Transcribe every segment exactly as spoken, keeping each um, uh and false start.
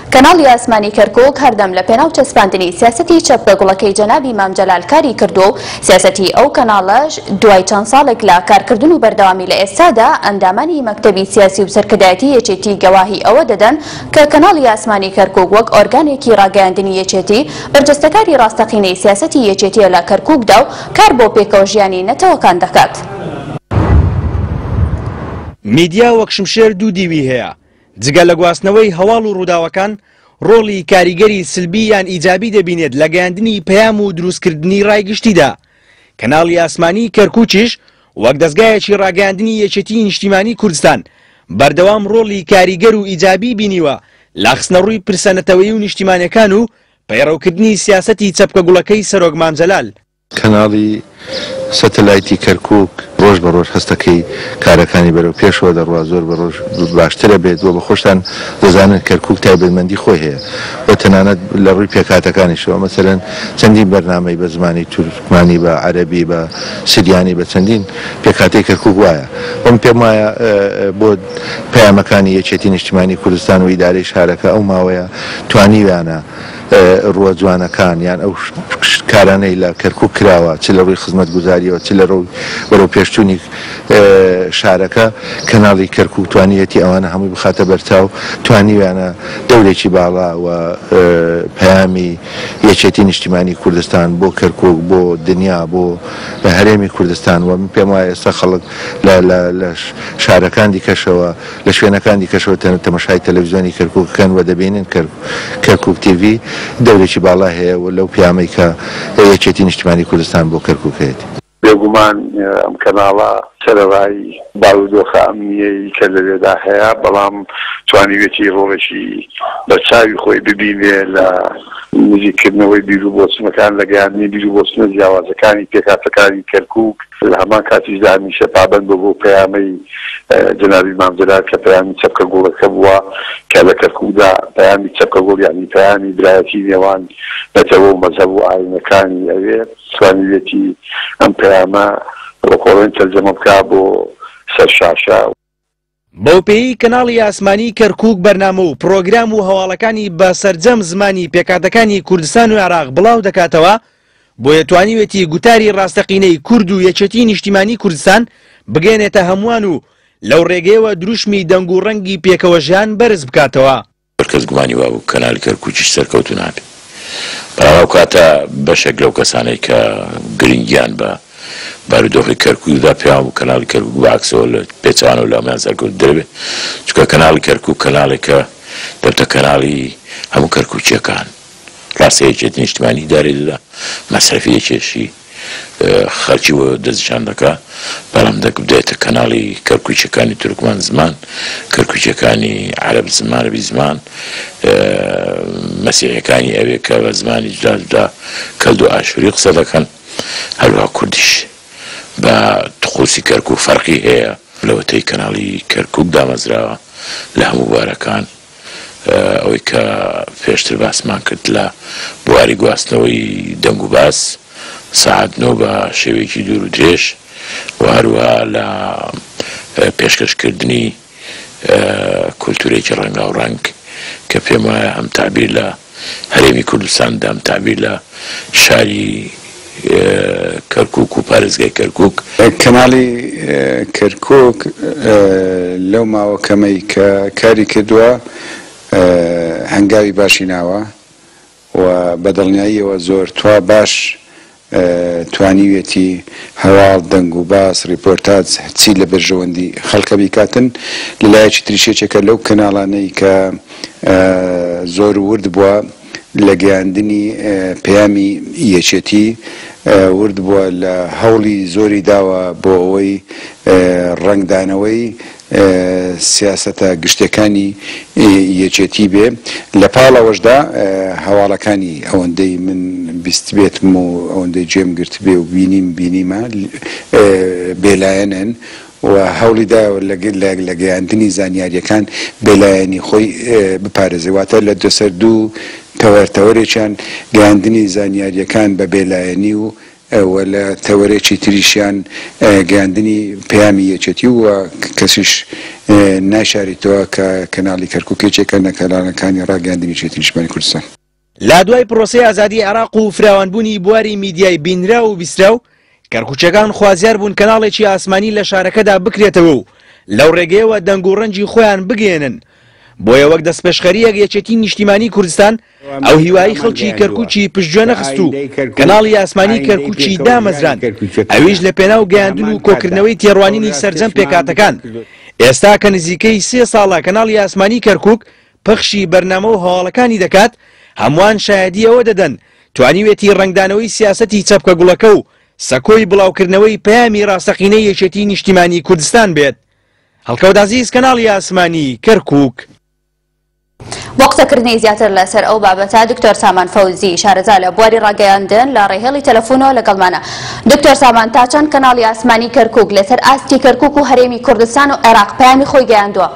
کەناڵی ئاسمانی کەرکووک هەردەم لە پێناو چەسپاندنی سیاسەتی چەپکە گوڵەکەی جەنابی مام جەلال کاری کردو و سیاسەتی ئەو کەناڵەش دوای چەند ساڵێک لە کارکردن و بەردەوامی لە ئێستادا ئەندامانی مەکتەبی سیاسی و سەرکردایەتی یەکێتی گەواهی ئەوە دەدەن کە کەناڵی ئاسمانی کەرکووک وەک ئۆرگانێکی ڕاگەیاندنی یەکێتی بەرجەستەکاری ڕاستەقینەی سیاسەتی یەکێتیە لە کەرکووکدا و کار بۆ پێکەوە ژیانی نەتەوەکان دەکات. میدیا وەک شمشێر دوو دیوی هەیە، جگە لە گواستنەوەی هەواڵ و ڕووداوەکان ڕۆڵی کاریگەری سلبی یان ئیجابی دەبینێت لە گەیاندنی پەیام و دروستکردنی ڕایگشتیدا. کەناڵی ئاسمانی کەرکووکیش وەک دەستگایەکی ڕاگەیاندنی یەکێتی نیشتیمانی کوردستان بەردەوام ڕۆڵی کاریگەر و ئیجابی بینیوە لە خستنەڕووی پرسەنەتەوەی و نیشتیمانیەکان و پەیڕەوکردنی سیاسەتی چەپکە گوڵەکەی سەرۆک مام جەلال. کەناڵی سەتەلایتی کەرکووک ڕۆژ بە ڕۆژ هەستەکەی کارەکانی بەرەو پێشەوە دەڕوا، زۆر بە ڕۆژ باشترە بێت و بە خۆشتان دەزانن کەرکووک تایبەتمەندی خۆی هەیە و تەنانەت لە ڕووی پێکاتەکانیشەوە مەسەلەن چەندین بەرنامەی بە زمانی تورکمانی بە عەرەبی بە سریانی بە چەندین پێکاتەی کەرکووک وایە. ئەم پێم وایە بۆ پەیامەکانی یەکێتی نیشتیمانی کوردستان و ئیدارەی شارەکە ئەو ماوەیە توانیویانە ڕووە جوانەکان یان ئەو کارانەی لە کەرکووک کراوە چ لە ڕووی خزمەت گوزاریەوە چ لە ڕووی بەرەو پێشچوونی شارەکە کەناڵی کەرکووک توانیەتی ئەوانە هەمووی بخاتە بەرچاو توانیویانە دەورێکی باڵا و پەیامی یەکێتی نیشتیمانی کوردستان بۆ کەرکووک بۆ دنیا بۆ هەرێمی کوردستان و من پێم وایە ئێستا خەڵک لە شارەکان دیکەشەوە لە شوێنەکان دیکەشەوە تەماشای تەلەڤیزیۆنی کەرکووکەکەن و دەبینن کەرکووک تیڤی دەورێکی باڵا هەیە و لەو پیامەی کە یەکێتی نیشتیمانی کوردستان بۆ کەرکووک هەیەتی. بێگومان ئەم کەناڵە سەرەڕای باودۆخە ئەمنیەی کە لەوێدا هەیە، بەڵام توانیوێتی ڕۆڵێکی بەرچاوی خۆی ببینێ لە نزیکردنەوەی بیر و بۆچوونەکان لە گەیاندنی بیر و بۆچوونە جیاوازەکانی پێکاتەکانی کەرکووک لە هەمان کاتیشدا هەمیشە پابەند بوو بۆ پەیامەی جەنابی مام جەلال کە پەیامی چەپکە گوڵەکە بووە کە لە کەرکووکدا پەیامی چەپکە گوڵ یعنی پەیامی برایەتی نێوان نەتەوە و مەزهەب و ئاینەکانی ئەوێ توانیوێتی ئەم پەیامە ڕۆکۆڵێن تەرجەمە بکا بۆ سەرشاشە. بەو پێی کەناڵی ئاسمانی کەرکووک بەرنامە و پرۆگرام و هەواڵەکانی بە سەرجەم زمانی پێکاتەکانی کوردستان و عێراق بڵاو دەکاتەوە بۆ یەتوانیوێتی گوتاری ڕاستەقینەی کورد و یەکێتی نیشتیمانی کوردستان بگەێنێتە هەمووان و لەو ڕێگەیەوە دروشمی دەنگ و ڕەنگی پێکەوەژیان بەرز بکاتەوە. کەس گومانی وا بوو کەناڵی کەرکووکیش سەرکەوتو نابێت. بەڵام کاتە بەشێک لەو کەسانەی کە گرنگیان بە بارودۆخی کەرکووکدا پێیان بوو کەناڵی کەرکووک بەعکسەوە لە پێچوانە و لەمیان سەرکەوت دەبێت، چونکە کەناڵی کەرکووک کەناڵێکە دەبتە کەناڵی هەموو کەرکووکیەکان ڕاستە یەکێتی نیشتیمانی دارێ دەدا مەسرەفی یەکێشی خەڵکی وە دەستنیشان دەکا، بەڵام دەبێتە کەناڵی کەرکووکیەکانی تورکمان زمان، کەرکووکیەکانی عەرەب زمان، عەرەبی زمان، مەسیحیەکانی ئەوێ کە بە زمانی جودا جودا کەلد و ئاشووری قسە دەکەن، هەروەها کوردیش بە تخوسی کەرکووک فەرقی هەیە لەوەتەی کەناڵی کەرکووک دامەزراوە لە هەموو بوارەکان. ئەوەی کە پێشتر باسمان کرد لە بواری گواستنەوەی دەنگ و باس سەعات نۆ بە شێوەیەکی دوور و درێژ و هەروەها لە پێشکەشکردنی کولتورێکی ڕەنگاو ڕەنگ کە پێم وایە ئەم تعبیر لە هەرێمی کوردستاندا ئەم تعبیر لە شاری کەرکووک و پارێزگای کەرکووک. کەناڵی کەرکووک لەو ماوە کەمەی کە کاری کردووە هەنگاوی باشی ناوە و بەدڵنیاییەوە زۆر توا باش توانیوێتی هەواڵ دەنگ و باس ریپۆرتاج چی لە بەرژەوەندی خەڵکە بیکاتن. لەلایەکی تریشێکێکە لەو کەناڵانەی کە زۆر ورد بووە لە گەیاندنی پەیامی یەکێتی، ورد بووە لە هەوڵی زۆری داوە بۆ ئەوەی ڕەنگدانەوەی سیاسەتە گشتەکانی یەکێتی بێ. لە پاڵەوەشدا هەواڵەکانی ئەوەندەی من بیست بێتم و ئەوەندەی جێم گرت بێ و بینیم بینیمە بێلایەنن و هەوڵی داوە لە گەیاندنی زانیاریەکان بێلایەنی خۆی بپارێزێ، واتە لە دەسەر دوو تەوەرتەوەرێکیان گەیاندنی زانیاریەکان بە بێلایەنی و و لە تەوەرێکی تریشیان گەاندنی پەیامی یەکێتی و کەسیش ناشاریتەوە کە کەناڵی کەرکووکێکێکە نەکەلانەکانی ڕاگەاندنی یەکێتی نیشتیمانی کوردستان. لا دوای پرۆسەی ئازادی عێراق و فراوانبوونی بواری میدیای بینرا و بیسترا و کەرکووچەکان خوازیار بوون کەناڵێکی ئاسمانی لە شارەکەدا بکرێتەوە و لەو ڕێگەیەوە دەنگ و ڕەنجی خۆیان بگێنن. بۆیە وەک دەستپێشخەریەک یەکێتی نیشتیمانی کوردستان ئەو هیوایی خەڵکی کەرکووچی پشتگوێ نەخست و کەناڵی ئاسمانی کەرکووچی دامەزران، ئەویش لە پێناو گەیاندن و کۆکردنەوەی تێڕوانینی سەرجەم پێکاتەکان. ئێستا کە نزیکەی سێ ساڵە کەناڵی ئاسمانی کەرکووک پەخشی بەرنامە و هەواڵەکانی دەکات، هەمووان شایەدی ئەوە دەدەن توانیوێتی ڕنگدانەوەی سیاسەتی چەپکە گوڵەکە و سەکۆی بڵاوکردنەوەی پەیامی ڕاستەقینەی یەکێتی نیشتیمانی کوردستان بێت. هەڵکەوتازیز کەناڵی ئاسمانی کەرکووک. وەقتەکردنی زیاتر لەسەر ئەو بابەتە دکتۆر سامان فەوزی شارەزا لە بواری ڕاگەیاندن لە ڕێهێڵی تەلەفۆنەوە لەگەڵمانە. دکتۆر سامان، تا چەند کەناڵی ئاسمانی کەرکووک لەسەر ئاستی کەرکووک و هەرێمی کوردستان و عێراق پەیامی خۆی گەیاندووە؟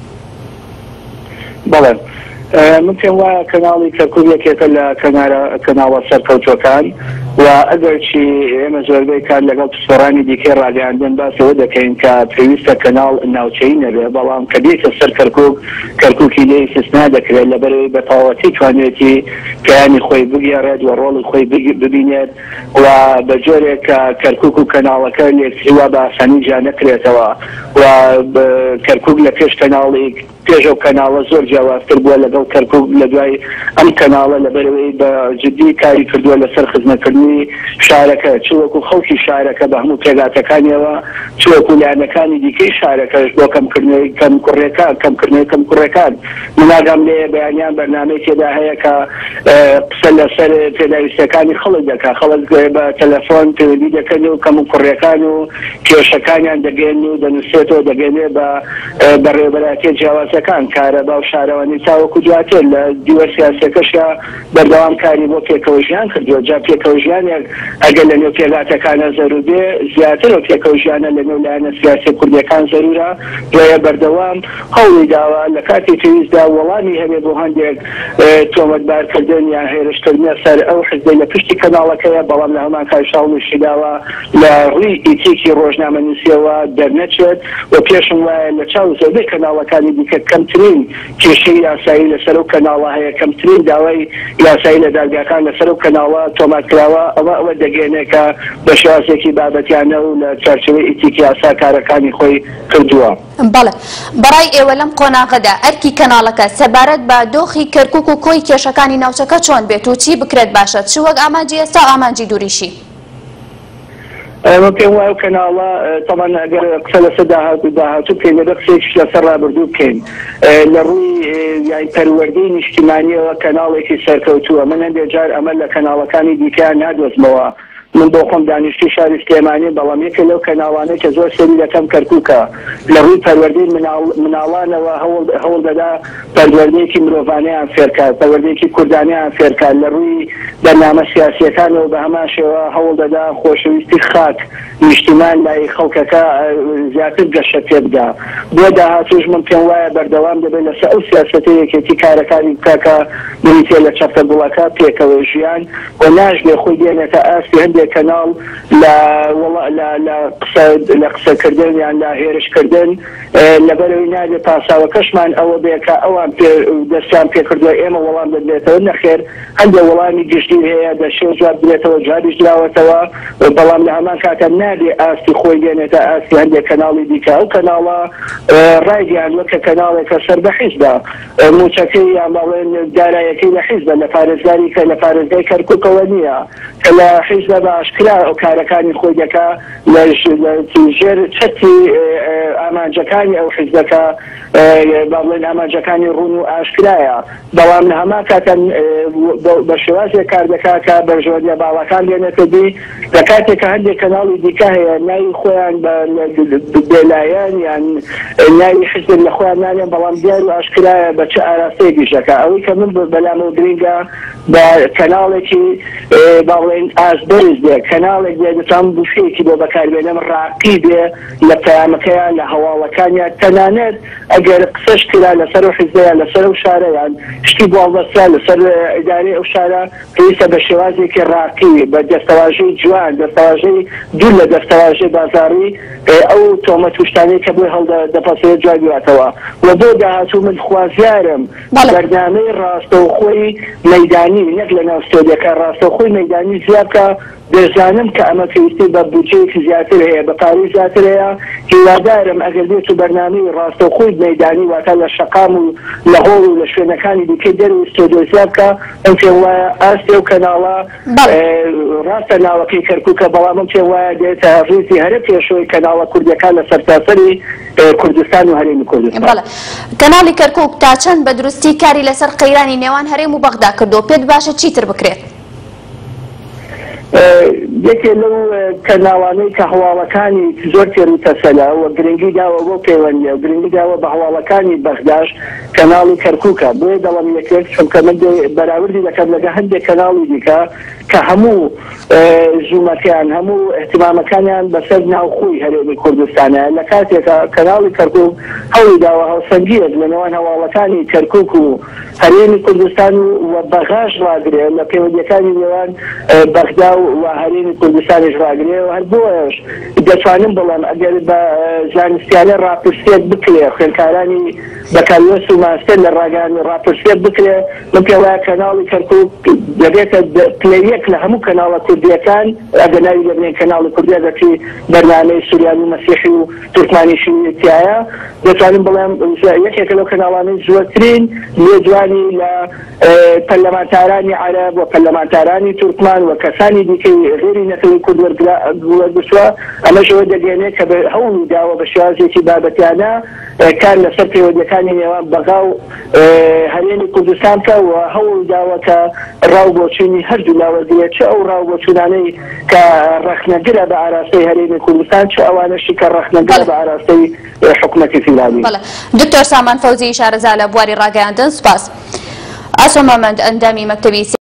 بەڵێ، من پێم وایە کەناڵی کەرکووک یەکێکە لە کەناڵە سەرکەوتوەکان و ئەگەرچی ئێمە زۆربەی کار لەگەڵ پسپۆڕانی دیکەی ڕاگەیاندن باسەوە دەکەین کە پێویستە کەناڵ ناوچەیی نەبێ، بەڵام کە دێتە سەر کەرکووک کەرکووکی لێ استثنا دەکرێت لەبەرەوەی بەتەواوەتی توانێتی پەیامی خۆی بگێڕێت و ڕۆڵی خۆی ببینێت و بە جۆرێک کە کەرکووک و کەناڵەکە لێکسیوا بە ئاسانی جا نەکرێتەوە و کەرکووک لە پێش کەناڵی پێشەو کەناڵە زۆر جیاوازتر بووە لەگەڵ کەرکووک لە دوای ئەم کەناڵە لەبەرەوەی بە جدی کاری کردووە لەسەر خزمەتکردنی شارەکە، چوەکو خەڵکی شارەکە بە هەموو پێگاتەکانیەوە، چوەکو لایەنەکانی دیکەی شارەکەش بۆ کەمکردنەوەی کەم کوڕێکان کەمکردنەوەی کەم کوڕەکان. مناگەم لێ بەیانیان بەرنامەی تێدا هەیە کە قسە لەسەر پێداویستەکانی خەڵک دەکات، خەڵک بە تەلەفۆن پەیوەندی دەکەن و کەم کوڕەکان و کێشەکانیان دەگەێن و دەنووسێتەوە دەگەێنێ بە بەڕێوەبەرەتی جیاوازەکان کارە باو شارەوانی تاوەکو دواتر لە دیوە سیاسەکەشە بەردەوام کاری بۆ پێکەوە ژیان کردووە. جا پێکەوە ژیانێک ئەگەر لە نێو پێگاتەکانە زەرور بێ زیاتر و پێکەوە ژیانە لە نێو لایەنە سیاسی کوردیەکان زەرورە، دوایە بەردەوام هەوڵی داوە لە کاتی پێویستدا وەڵامی هەبێ بۆ هەندێک تۆمەتبارکردن یان هێرشکردنە سەر ئەو حزبەی لە پشتی کەناڵەکەیە، بەڵام لە هەمان کاتی شاڵیشی داوە لە ڕووی ئیتیکی ڕۆژنامەنووسیەوە دەرنەچێت و پێشم وایە لە چاو زۆربەی کەناڵەکانی دیکە کەمترین کێشەی یاسایی لەسەر ئەو کەناڵە هەیە، کەمترین داوای یاسایی لە دادگاکان لەسەر ئەو کەناڵە تۆماتکراوە، ئەوە ئەوە دەگەێنێ کە بە شێوازێکی بابەتیانە و لە چارچەوەی ئیتیکی یاسا کارەکانی خۆی کردووە. بەڵێ، بەڕای ئێوە لەم قۆناغەدا ئەرکی کەناڵەکە سەبارەت بە دۆخی کەرکووک و کۆی کێشەکانی ناوچەکە چۆن بێت و چی بکرێت باشە، چ وەک ئامانجی ئێستا ئامانجی دووریشی؟ من پێم وایە کەناڵە تەمان ئەگەر قسە لەسەر داهاتوو داهاتوو بکەین لەبەر قسێکیش لەسەر ڕابردوو بکەین لە ڕووی یان پەروەردەی نیشتیمانیەوە کەناڵێکی سەرکەوتووە. من هەندێک جار ئەمە لە کەناڵەکانی دیکەیان نادۆزمەوە. من بۆ خۆم دانیشتی شاری سلێمانی، بەڵام یەکێ لەو کەناڵانەی کە زۆر سەری دەکەم کەرکووکە لە ڕووی پەروەردەی مناڵانەوە هەوڵ دەدا پەروەردەیەکی مرۆڤانەیان فێرکات، پەروەردەیەکی کوردانیان فێرکات، لە ڕووی بەرنامە سیاسیەکانەوە بە هەمان شێوە هەوڵ دەدا خۆشەویستی خاک نیشتیمان لای خەڵکەکە زیاتر گەشە پێ بدا. بۆ داهاتووش من پێم وایە بەردەوام دەبێت لەسەر ئەو سیاسەتەی یەکێتی کارەکانی بکە بریتێ لە چەفتە گوڵەکە پێکەوە ژیان و ناژێ خۆی دێنێتە ئاستی هەندێک کەناڵ لە قسەکردن یان لە هێرشکردن لەبەرەوەی نادێت پاساوەکەشمان ئەوە بێ کە ئەوان دەستیان پێکردووە ئێمە وەڵام دەدرێتەوە. نەخێر هەندێک وەڵامی گشتی هەیە دەشێ جواب درێتەوە جاریش دراوەتەوە، بەڵام لە هەمان کاتە نادێ ئاستی خۆی دێنێتە ئاستی هەندێک کەناڵی دیکە. ئەو کەناڵە ڕایگەیان وەکە کەناڵێکە سەر بە حیزبە، موچەکەی یان بەڵێن دارایەکەی لە حیزبە، لە پارێزگاری کە لە پارێزگای کەرکووکەوە نییە کە لە حیزبە بە ئاشکرا ئەو کارەکانی خۆی دەکا لە ژێر چەتی ئامانجەکانی ئەو حیزبەکە بەڵێن ئامانجەکانی ڕوون و ئاشکرایە، بەڵام لە هەمان کاتە بە شێوازێک کار دەکات کە بەرژەوەندیە باڵەکان لێنێتە دی. لە کاتێک کە هەندێک کەناڵی دیکە هەیە ناوی خۆیان بێلایەن یان ناوی حزب لە خۆیان نانێن، بەڵام دیار و ئاشکرایە بە چه ئاراستەیەکی دەکا. ئەوەی کە من بەلامە گرینگە بە کەناڵێکی باڵێن ئازبەرز بێ، کەناڵێک بێ دەتوان بوفەیەکی بۆ بەکاربێنم ڕاقی بێ لە پەیامەکەیان لە هەواڵەکانیان، تەنانەت ئەگەر قسەش کرا لەسەر حزب هەڵبەستەیە لەسەر ئەو شارە یان شتی بۆ هەڵبەستە لەسەر ئیدارەی ئەو شارە پێویستە بە شێوازێکی ڕاقی بە دەستەواژەی جوان دەستەواژەی دوور لە دەستەواژەی بازاڕی ئەو تۆمەت توشتانەی کە بۆی هەڵدەپەسێت جوای دواتەوە و بۆ داهاتوو من خوازیارم بەردامەی ڕاستەوخۆی مەیدانی نەک لە ناو ستۆدیەکە ڕاستەوخۆی مەیدانی زیاد بکە دەزانم کە ئەمە پێویستی بە بودجەیەکی زیاتر هەیە بە پارەی زیاتر هەیە هیوادارم ئەگەر بێت و بەرنامەی ڕاستەوخۆی مەیدانی واتە لە شەقام و لە هۆڵ و لە شوێنەکانی دیکەی دەروی ستۆدیۆ زیاد بکە ئەم پێم وایە ئاستی ئەو کەناڵە ڕاستە ناوەکەی کەرکووکە بەڵام ئەم پێم وایە دێتە ڕیزی هەرە پێشەوەی کەناڵە کوردیەکان لە سەرتاسەری کوردستان و هەرێمی کوردستان. کەناڵی کەرکووک تا چەند بە دروستی کاری لەسەر قەیرانی نێوان هەرێم و بەغدا کردو پێت باشە چیتر بکرێت؟ یەکێ لەو کەناڵانەی کە هەواڵەکانی زۆر تێڕی تەسەلا و گرنگی داوە بۆ پەیوەندیە و گرنگی داوە بە هەواڵەکانی بەغداش کەناڵی کەرکووکە بۆیە دەڵم یەکێک چونکە من بەراوردی دەکەم لەگە هەندێک کەناڵی دیکە کە هەموو زوومەکەیان هەموو احتیمامەکانیان بەسەر ناوخۆی هەرێمی کوردستانە لە کاتێکە کەناڵی کەرکووک هەوڵی داوە هەڵسەنگیەک لە نێوان هەواڵەکانی کەرکووک و هەرێمی کوردستان و بەغاش ڕاگرێت لە پەیوەندیەکانی نێوان بەغدا و هەرێمی کوردستانیش ڕاگرێت و هەر بۆیش دەتوانم بڵێم ئەگەر بە زانستیانە ڕاپرسێت بکرێ خوێندکارانی بەکاریۆس و ماستەر لە ڕاگەیان ڕاپرسێت بکرێ من پێم وایە کەناڵی کەرکووک دەبێتە پلەیەک لە هەموو کەناڵە کوردیەکان ئەگەر ناوی دەبنێن کەناڵی کوردیا دەکەی بەرنامەی سوریانی و مەسیحی و تورکمانیشی تایە دەتوانم بڵێم یەکێکە لەو کەناڵانەی زۆرترین لێدوانی لە پەرلەمانتارانی عەرەب و پەرلەمانتارانی تورکمان و کەسانی دیکەی غێری نەتەوەی کورد وەرگرتووە ئەمەشەوە دەگەێنێت کە هەوڵی داوە بە شێوازێکی بابەتیانە کار لەسەر پەیوەندیەکانی نێوان بەغا و هەرێمی کوردستان کە و هەوڵ داوە کە ڕاوبۆچوونی هەردوو لاوەردیە چ ئەو ڕاوبۆچوونانەی کە ڕەخنەگرە بە ئاراستەی هەرێمی کوردستان چ ئەوانەشی کە ڕەخنەگرە بە ئاراستەی حکوومەتی فیدرالی. دکتۆر سامان فەوزی شارەزا لە بواری ڕاگەیاندن سوپاس. ئاسۆ مەمەند ئەندامی مەکتەبی